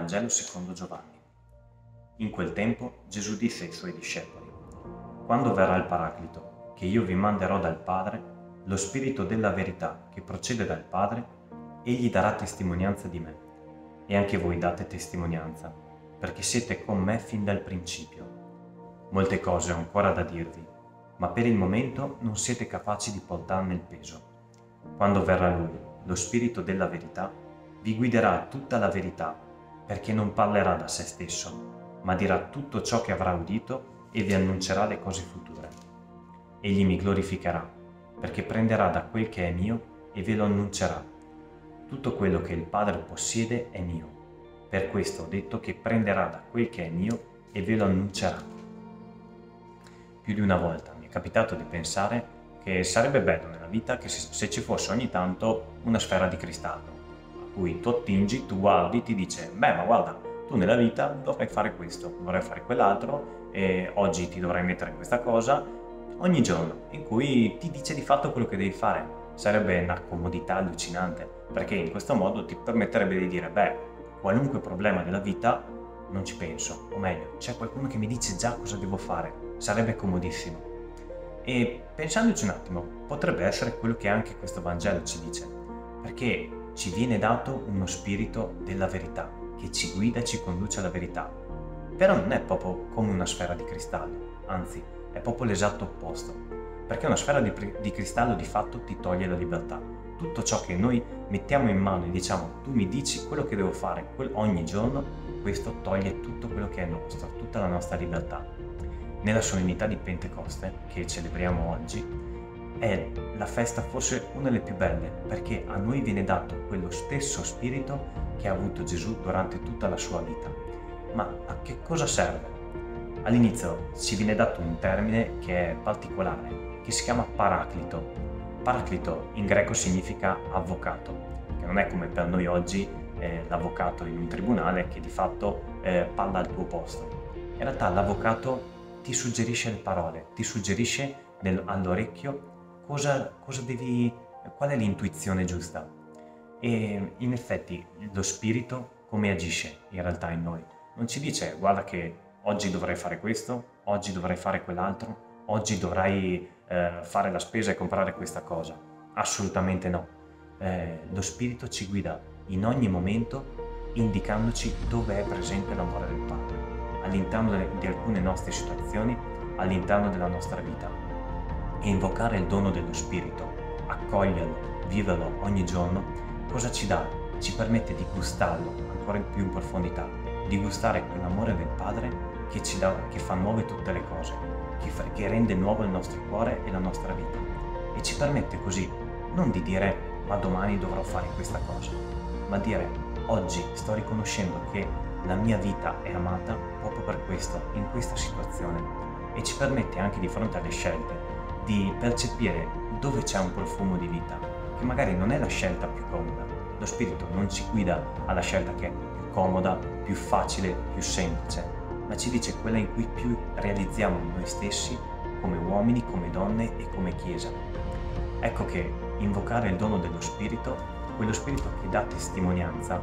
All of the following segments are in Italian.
Vangelo secondo Giovanni. In quel tempo Gesù disse ai suoi discepoli: «Quando verrà il Paraclito, che io vi manderò dal Padre, lo Spirito della verità che procede dal Padre, egli darà testimonianza di me. E anche voi date testimonianza, perché siete con me fin dal principio. Molte cose ho ancora da dirvi, ma per il momento non siete capaci di portarne il peso. Quando verrà Lui, lo Spirito della verità, vi guiderà a tutta la verità, perché non parlerà da se stesso, ma dirà tutto ciò che avrà udito e vi annuncerà le cose future. Egli mi glorificherà, perché prenderà da quel che è mio e ve lo annuncerà. Tutto quello che il Padre possiede è mio. Per questo ho detto che prenderà da quel che è mio e ve lo annuncerà». Più di una volta mi è capitato di pensare che sarebbe bello nella vita che se ci fosse ogni tanto una sfera di cristallo, a cui tu attingi, tu guardi, ti dice: beh, ma guarda, tu nella vita dovrai fare questo, dovrai fare quell'altro, e oggi ti dovrai mettere questa cosa, ogni giorno, in cui ti dice di fatto quello che devi fare. Sarebbe una comodità allucinante, perché in questo modo ti permetterebbe di dire: beh, qualunque problema della vita non ci penso, o meglio, c'è qualcuno che mi dice già cosa devo fare. Sarebbe comodissimo. E pensandoci un attimo, potrebbe essere quello che anche questo Vangelo ci dice, perché ci viene dato uno spirito della verità, che ci guida e ci conduce alla verità. Però non è proprio come una sfera di cristallo, anzi, è proprio l'esatto opposto, perché una sfera di cristallo di fatto ti toglie la libertà. Tutto ciò che noi mettiamo in mano e diciamo: tu mi dici quello che devo fare ogni giorno, questo toglie tutto quello che è nostro, tutta la nostra libertà. Nella solennità di Pentecoste, che celebriamo oggi, è la festa forse una delle più belle, perché a noi viene dato quello stesso spirito che ha avuto Gesù durante tutta la sua vita. Ma a che cosa serve? All'inizio ci viene dato un termine che è particolare, che si chiama Paraclito. Paraclito in greco significa avvocato, che non è come per noi oggi l'avvocato in un tribunale che di fatto parla al tuo posto. In realtà l'avvocato ti suggerisce le parole, ti suggerisce all'orecchio qual è l'intuizione giusta. E in effetti lo spirito come agisce in realtà in noi? Non ci dice: guarda che oggi dovrai fare questo, oggi dovrai fare quell'altro, oggi dovrai fare la spesa e comprare questa cosa. Assolutamente no. Lo spirito ci guida in ogni momento, indicandoci dove è presente l'amore del Padre, all'interno di alcune nostre situazioni, all'interno della nostra vita. E invocare il dono dello Spirito, accoglierlo, viverlo ogni giorno, cosa ci dà? Ci permette di gustarlo ancora più in profondità, di gustare quell'amore del Padre che ci dà, che fa nuove tutte le cose, che rende nuovo il nostro cuore e la nostra vita. E ci permette così non di dire: ma domani dovrò fare questa cosa, ma dire: oggi sto riconoscendo che la mia vita è amata proprio per questo, in questa situazione, e ci permette anche di fronte alle scelte di percepire dove c'è un profumo di vita, che magari non è la scelta più comoda. Lo Spirito non ci guida alla scelta che è più comoda, più facile, più semplice, ma ci dice quella in cui più realizziamo noi stessi come uomini, come donne e come Chiesa. Ecco che invocare il dono dello Spirito, quello Spirito che dà testimonianza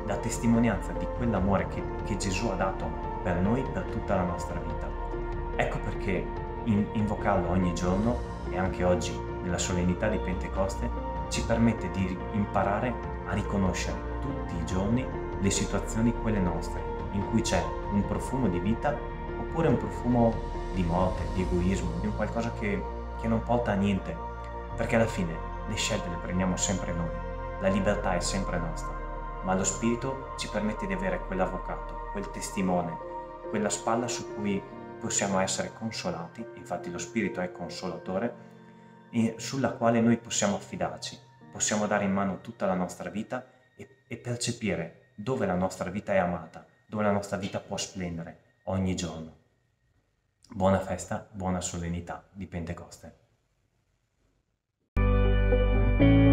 di quell'amore che Gesù ha dato per noi, per tutta la nostra vita. Ecco perché invocarlo ogni giorno, e anche oggi nella solennità di Pentecoste, ci permette di imparare a riconoscere tutti i giorni le situazioni, quelle nostre, in cui c'è un profumo di vita oppure un profumo di morte, di egoismo, di un qualcosa che non porta a niente, perché alla fine le scelte le prendiamo sempre noi, la libertà è sempre nostra. Ma lo Spirito ci permette di avere quell'avvocato, quel testimone, quella spalla su cui possiamo essere consolati, infatti lo Spirito è consolatore, e sulla quale noi possiamo affidarci, possiamo dare in mano tutta la nostra vita e percepire dove la nostra vita è amata, dove la nostra vita può splendere ogni giorno. Buona festa, buona solennità di Pentecoste.